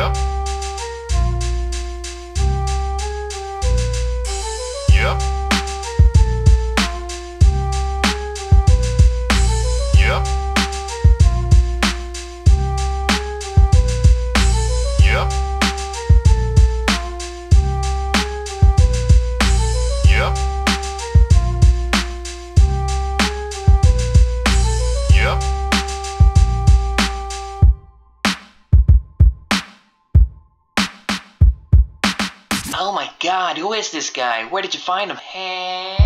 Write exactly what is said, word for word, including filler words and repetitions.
Yep. Yep. Yep. Yep. Yep. Yep. Oh my god, who is this guy? Where did you find him? Hey.